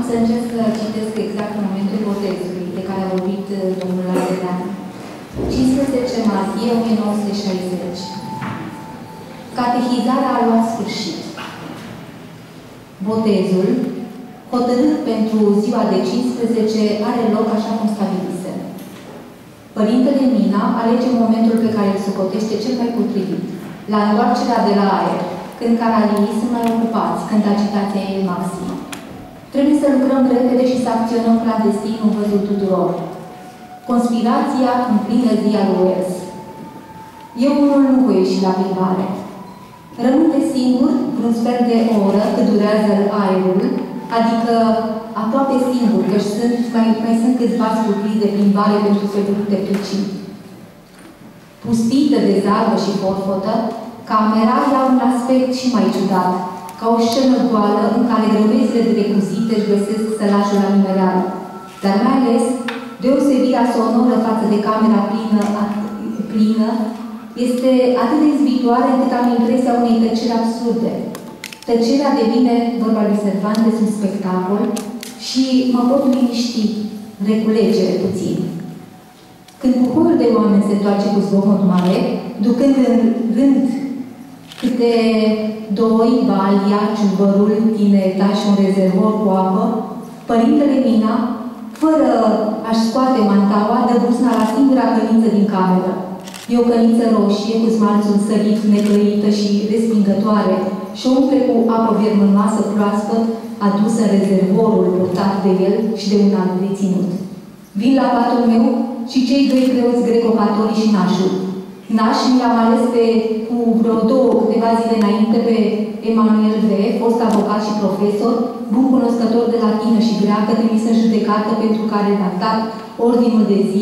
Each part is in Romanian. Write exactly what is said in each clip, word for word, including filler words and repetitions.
să încerc să citesc exact în momentul botezului de care a vorbit domnul Ardelan. cincisprezece martie o mie nouă sute șaizeci. Catehizarea a luat sfârșit. Botezul, hotărât pentru ziua de cincisprezece, are loc așa cum stabilise. Părintele Mina alege momentul pe care îl socotește cel mai potrivit, la întoarcerea de la aer, când canalii sunt mai ocupați, când agitația e maximă. Trebuie să lucrăm repede și să acționăm clandestin în văzul tuturor. Conspirația în plină zi a lui Wells. Eu unul nu voi ieși la plimbare. Rămâne singur vreun sfert de oră cât durează aerul, adică aproape singur, că sunt, mai, mai sunt câțiva scutiri de plimbare pentru felurite pricini. Pustită de zarvă și forfotă, camera ia un aspect și mai ciudat, ca o scenă goală în care grămezile de recuzite își găsesc sălașul la nimereală. Dar mai ales, deosebirea sonoră față de camera plină, plină este atât de izbitoare încât am impresia unei tăceri absurde. Tăcerea devine, vorba lui Cervantes, un spectacol și mă pot liniști, reculegere puțin. Când bucurul de oameni se întoarce cu zgomot mare, ducând în rând câte doi, balia, ciubărul, tineta și un rezervor cu apă, părintele Mina, fără a-și scoate mantaua, dă buzna la singura căniță din cameră. E o căniță roșie cu smalțul sărit, neclăită și respingătoare și o umple cu apă viermănoasă proaspăt adusă în rezervorul purtat de el și de un alt deținut. Vin la patul meu și cei doi preoți greco-catolici și nașul. Naș mi-am ales pe, cu vreo două, câteva zile înainte pe Emanuel V., fost avocat și profesor, bun cunoscător de latină și greacă, trimis în judecată pentru care a redactat ordinul de zi,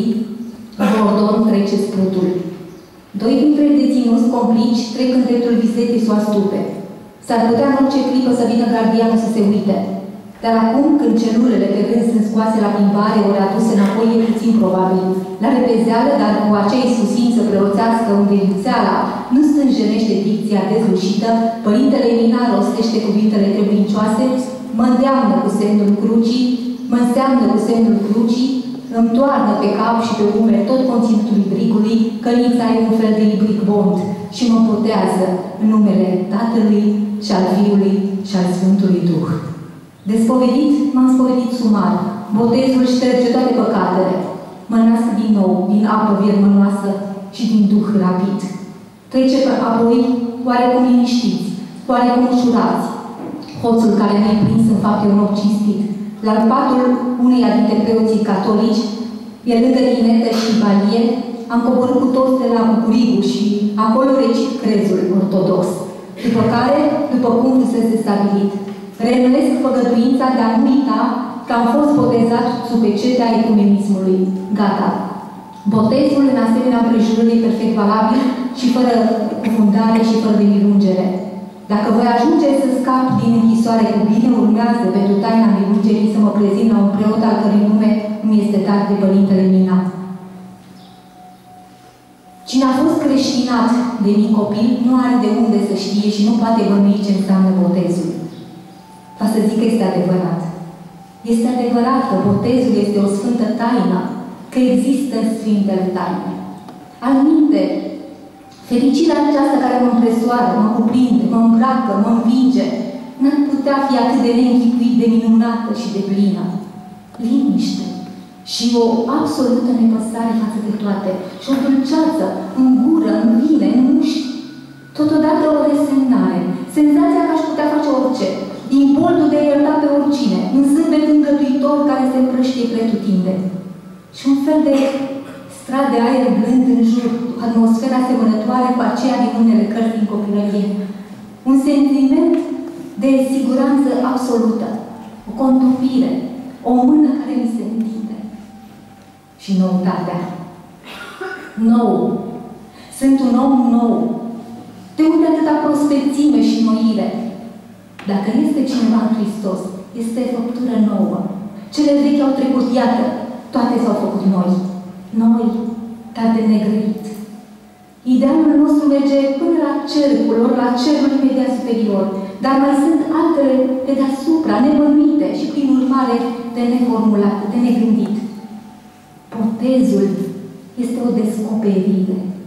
Gordon trece sprutul. Doi dintre deținuți complici trec în dreptul vizetei să o astupe. S-ar putea în orice clipă să vină gardianul să se uite. Dar acum, când celulele pe rând sunt scoase la plimbare ori aduse înapoi, e puțin probabil. La repezeală, dar cu acea iscusință preoțească unde iuțeala nu stânjenește dicția dezlușită, părintele Mina rostește cuvintele trebuincioase, mă îndeamnă cu semnul crucii, mă înseamnă cu semnul crucii, îmi toarnă pe cap și pe umeri tot conținutul ibricului, cănița e un fel de ibric bond și mă potează în numele Tatălui și al Fiului și al Sfântului Duh. Despovedit, m-am spovedit sumar. Botezul șterge toate păcatele. Mă nasc din nou, din apă viermănoasă și din Duh rapid. Trece apoi oarecum liniștiți, oarecum ușurați. Hoțul care mi-a prins în fapt e un om cinstit. La patul uneia dintre preoții catolici, pe lângă tinetă și balie, am coborât cu toți de la Bucurigu și acolo recit crezul ortodox. După care, după cum fusese stabilit, reînlesc făgăduința de a nu uita că am fost botezat sub pecetea ecumenismului. Gata. Botezul în asemenea împrejurări e perfect valabil și fără cufundare și fără de mirungere. Dacă voi ajunge să scap din închisoare cu bine, urmează pentru taina mirungerii să mă prezint la un preot al cărui nume îmi este dat de părintele Mina. Cine a fost creștinat de mic copil nu are de unde să știe și nu poate bănui ce înseamnă botezul. Ca să zic că este adevărat. Este adevărat că botezul este o sfântă taină, că există sfintele taine. Alminte, fericirea aceasta care mă împresoară, mă cuprinde, mă îmbracă, mă învinge, n-ar putea fi atât de neînchipuit, de minunată și de plină. Liniște și o absolută nepăsare față de toate. Și o dulceață în gură, în vine, în mușchi. Totodată o resemnare, senzația că aș putea face orice, imboldul de a ierta pe oricine, un zâmbet îngăduitor care se împrăștie pretutindeni. Și un fel de strat de aer blând în jur, atmosfera asemănătoare cu aceea din unele cărți din copilărie. Un sentiment de siguranță absolută, o contopire, o mână care mi se întinde. Și noutatea. Nou. Sunt un om nou. De unde atâta prospețime și noire? Dacă este cineva în Hristos, este făptură nouă. Cele vechi au trecut, iată, toate s-au făcut noi. Noi, dar de negrăit. Idealul nostru merge până la cercul, ori la cerul imediat superior, dar mai sunt altele de deasupra, nebănuite și, prin urmare, de neformulat, de negândit. Botezul este o descoperire.